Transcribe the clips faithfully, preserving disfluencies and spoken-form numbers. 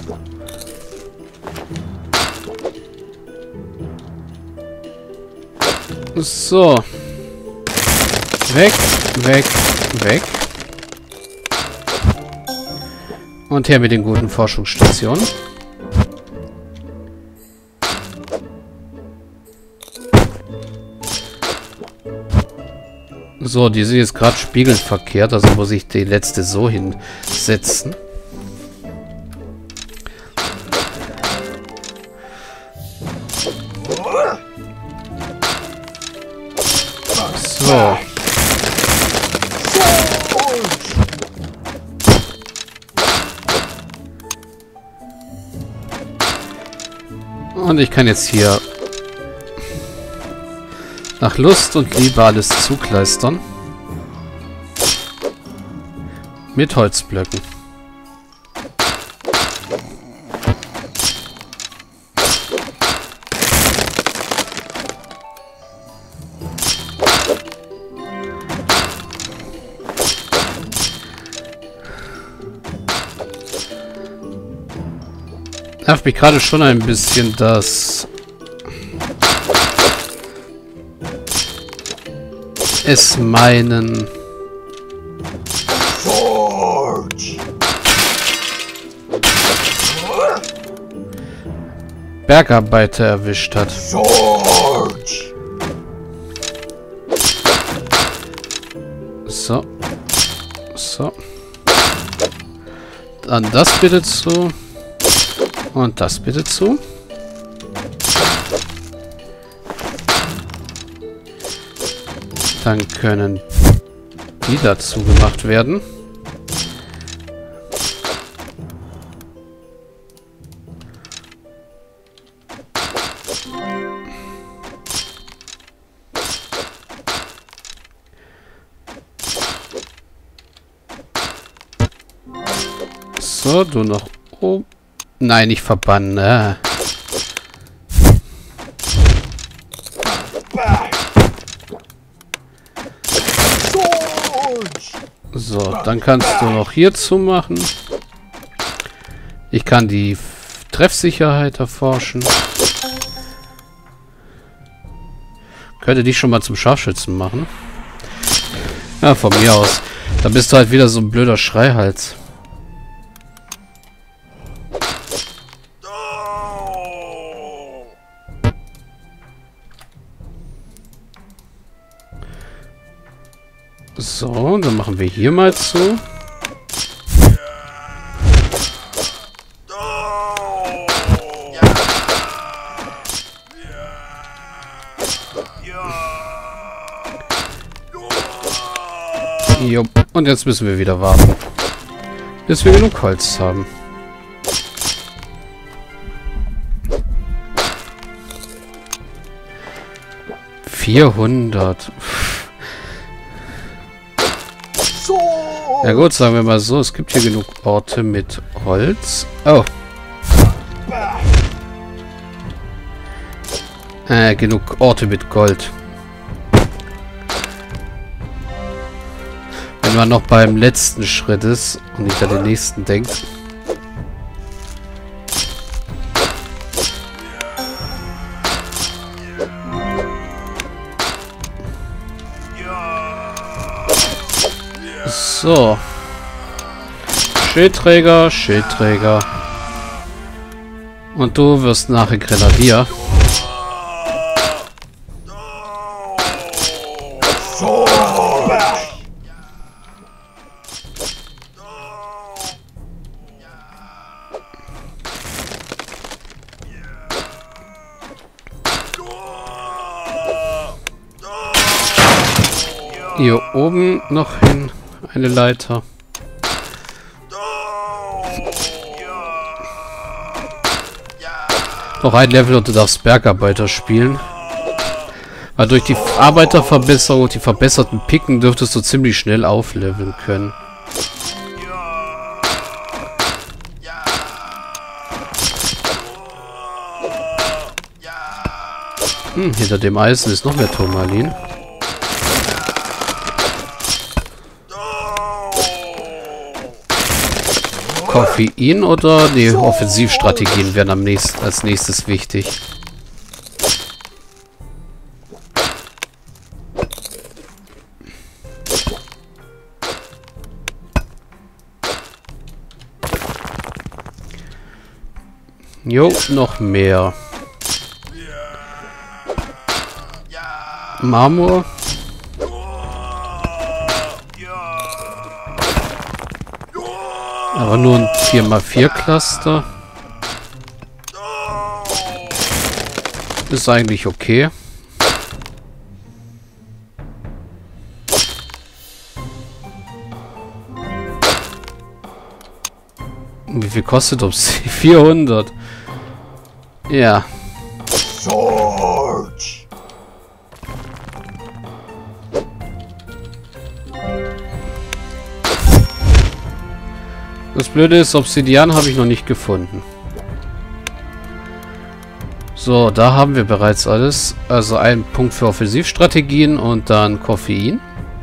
So. Weg, weg, weg. Und her mit den guten Forschungsstationen. So, die sind jetzt gerade spiegelnd verkehrt, also muss ich die letzte so hinsetzen. So. Und ich kann jetzt hier nach Lust und Liebe alles zukleistern. Mit Holzblöcken. Nervt mich gerade schon ein bisschen, dass es meinen Bergarbeiter erwischt hat. So. So. Dann das bitte zu. Und das bitte zu. Dann können die dazu gemacht werden. So, du noch oben. Nein, nicht verbannen. Ah. So, dann kannst du noch hierzu machen. Ich kann die Treffsicherheit erforschen. Könnte dich schon mal zum Scharfschützen machen. Ja, von mir aus. Da bist du halt wieder so ein blöder Schreihals. So, dann machen wir hier mal zu. Jo. Und jetzt müssen wir wieder warten, bis wir genug Holz haben. vierhundert. Ja gut, sagen wir mal so, es gibt hier genug Orte mit Holz. Oh. Äh, genug Orte mit Gold. Wenn man noch beim letzten Schritt ist und nicht an den nächsten denkt. So. Schildträger, Schildträger. Und du wirst nachher Grenadier. Hier oben noch hin eine Leiter. Noch ein Level und du darfst Bergarbeiter spielen. Weil durch die Arbeiterverbesserung und die verbesserten Picken dürftest du ziemlich schnell aufleveln können. Hm, hinter dem Eisen ist noch mehr Turmalin. Koffein oder die Offensivstrategien wären am nächsten, als nächstes wichtig. Jo, noch mehr. Marmor. Aber nur ein vier mal vier Cluster. Ist eigentlich okay. Wie viel kostet das? vierhundert. Ja. Forge. Das Blöde ist, Obsidian habe ich noch nicht gefunden. So, da haben wir bereits alles. Also ein Punkt für Offensivstrategien und dann Koffein.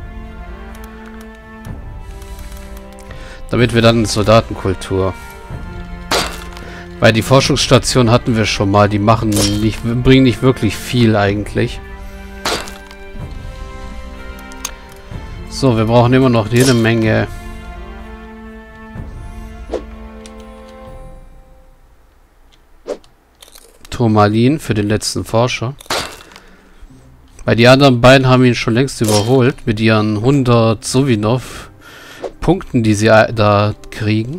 Damit wir dann Soldatenkultur. Weil die Forschungsstation hatten wir schon mal. Die machen nicht, bringen nicht wirklich viel eigentlich. So, wir brauchen immer noch jede Menge Turmalin für den letzten Forscher. Weil die anderen beiden haben ihn schon längst überholt mit ihren hundert Sovinov Punkten, die sie da kriegen.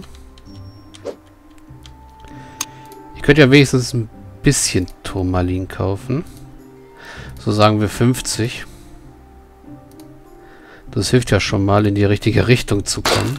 Ich könnte ja wenigstens ein bisschen Turmalin kaufen. So sagen wir fünfzig. Das hilft ja schon mal, in die richtige Richtung zu kommen.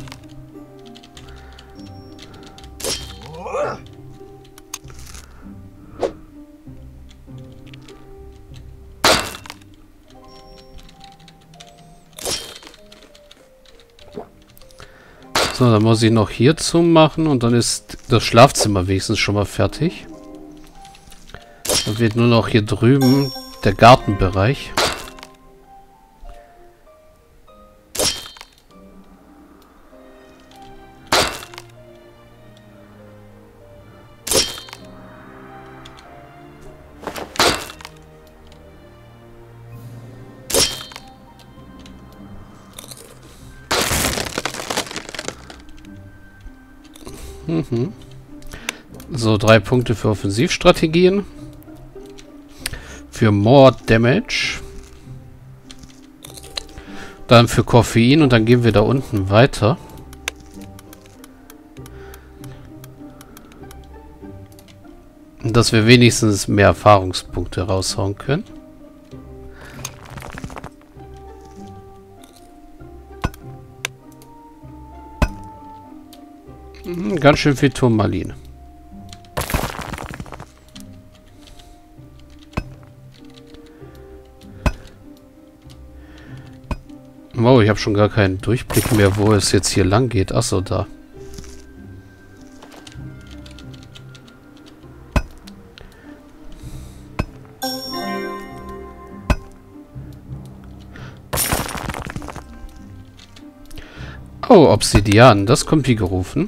So, dann muss ich noch hierzu machen und dann ist das Schlafzimmer wenigstens schon mal fertig. Dann wird nur noch hier drüben der Gartenbereich. Mhm. So, drei Punkte für Offensivstrategien. Für More Damage. Dann für Koffein und dann gehen wir da unten weiter. Dass wir wenigstens mehr Erfahrungspunkte raushauen können. Ganz schön viel Turmalin. Wow, ich habe schon gar keinen Durchblick mehr, wo es jetzt hier lang geht. Achso, da. Oh, Obsidian, das kommt wie gerufen.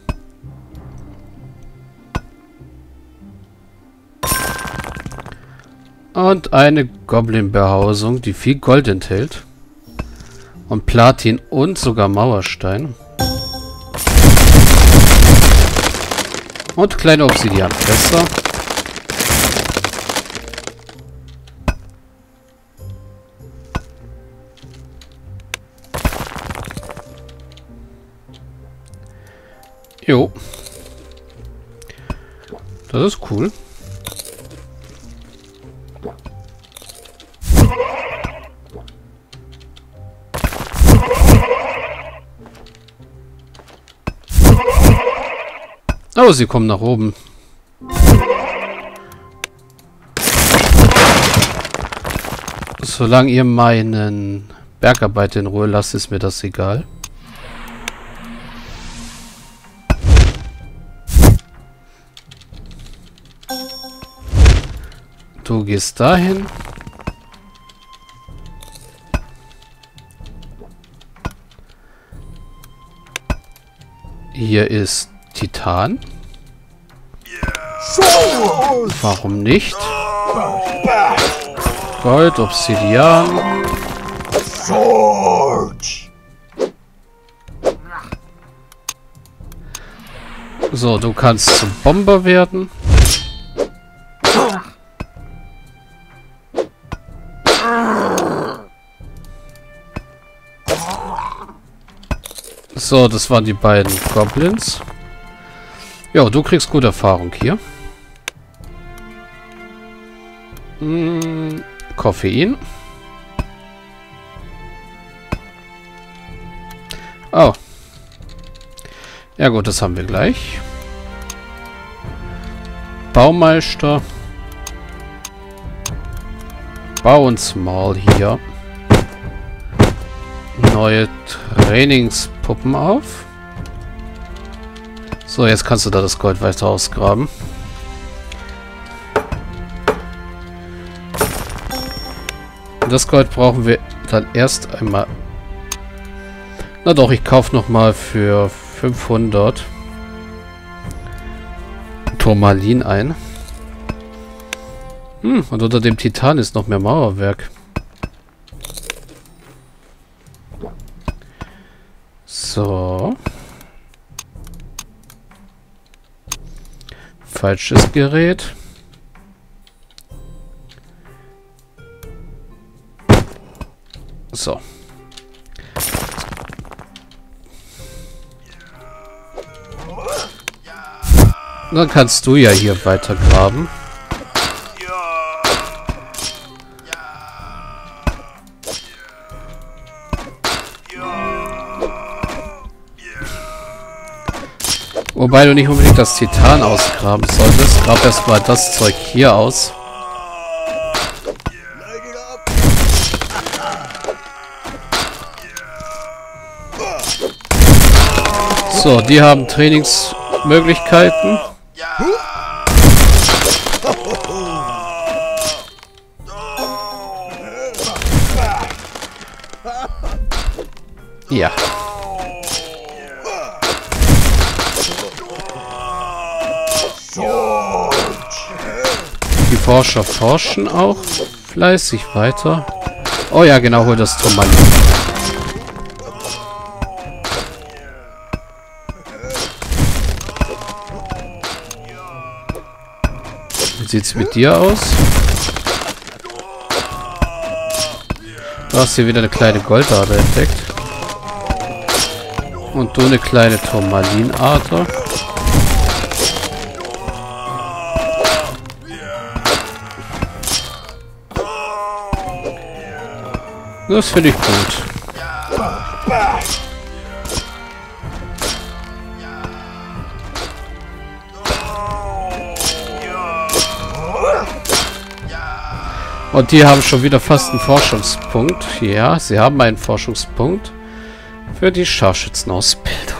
Und eine Goblin-Behausung, die viel Gold enthält. Und Platin und sogar Mauerstein. Und kleine Obsidianfässer. Jo. Das ist cool. Oh, sie kommen nach oben. Solange ihr meinen Bergarbeiter in Ruhe lasst, ist mir das egal. Du gehst dahin. Hier ist Titan? Warum nicht? Gold, Obsidian. So, du kannst zum Bomber werden. So, das waren die beiden Goblins. Ja, du kriegst gute Erfahrung hier. Hm, Koffein. Oh. Ja gut, das haben wir gleich. Baumeister. Bau uns mal hier neue Trainingspuppen auf. So, jetzt kannst du da das Gold weiter ausgraben. Das Gold brauchen wir dann erst einmal. Na doch, ich kaufe noch mal für fünfhundert Turmalin ein. Hm, und unter dem Titan ist noch mehr Mauerwerk. So. Falsches Gerät. So. Dann kannst du ja hier weiter graben. Wobei du nicht unbedingt das Titan ausgraben solltest. Grab erstmal das Zeug hier aus. So, die haben Trainingsmöglichkeiten. Ja. Die Forscher forschen auch fleißig weiter. Oh ja, genau, hol das Turmalin. Wie sieht's mit dir aus? Du hast hier wieder eine kleine Goldader entdeckt. Und du eine kleine Turmalinader. Das finde ich gut. Und die haben schon wieder fast einen Forschungspunkt. Ja, sie haben einen Forschungspunkt für die Scharfschützenausbildung.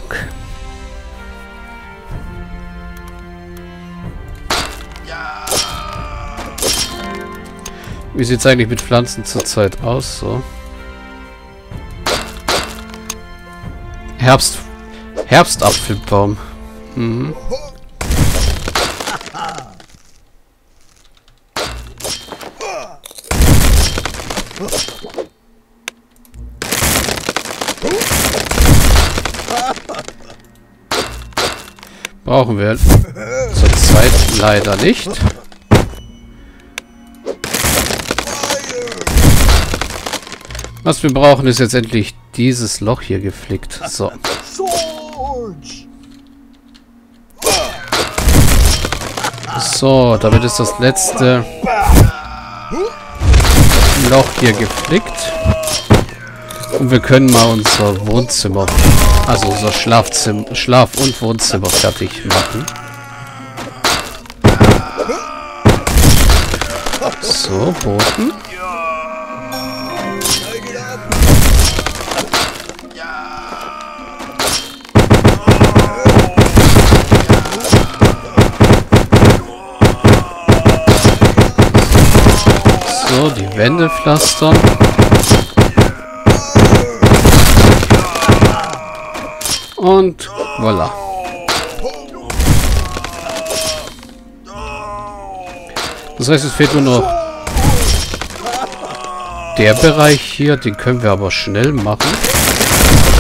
Wie sieht es eigentlich mit Pflanzen zurzeit aus? So. Herbst. Herbstapfelbaum. Mhm. Brauchen wir zurzeit leider nicht. Was wir brauchen, ist jetzt endlich dieses Loch hier geflickt. So. So, damit ist das letzte Loch hier geflickt. Und wir können mal unser Wohnzimmer, also unser Schlafzimmer, Schlaf- und Wohnzimmer fertig machen. So, Boden. So, die Wände pflastern. Und voilà. Das heißt, es fehlt nur noch der Bereich hier. Den können wir aber schnell machen.